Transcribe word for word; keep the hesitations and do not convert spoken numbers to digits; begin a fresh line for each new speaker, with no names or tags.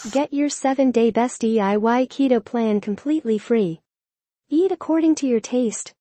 Get your seven day best D I Y keto plan completely free. Eat according to your taste,